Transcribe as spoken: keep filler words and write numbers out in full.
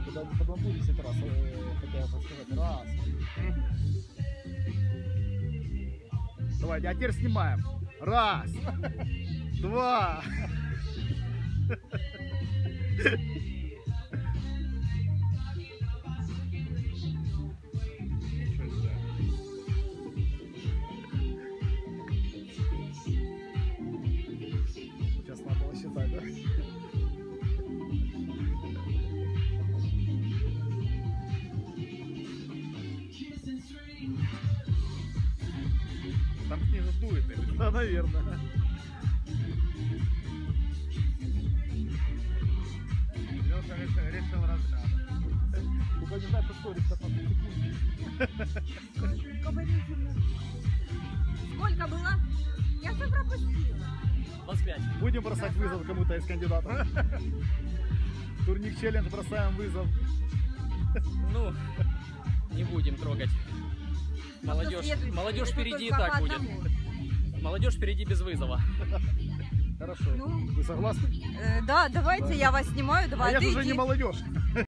Когда по бамбу десять раз э, хотел подсказать. Раз. Давайте, а теперь снимаем. Раз. Два. Сейчас надо было считать, да? Там снизу дует. Да, наверное. Леша решил, решил разряд. Только не знаю, поскорится по секунде. Сколько было? Я все пропустила. двадцать пять. Будем бросать вызов кому-то из кандидатов. Турник челлендж, бросаем вызов. Ну, не будем трогать. Молодежь, следующий, молодежь это впереди и только так по будет. одному. Молодежь впереди без вызова. Хорошо. Ну. Вы согласны? Э, да, давайте Да. я вас снимаю. А Давай, я ты же уже иди. не молодежь.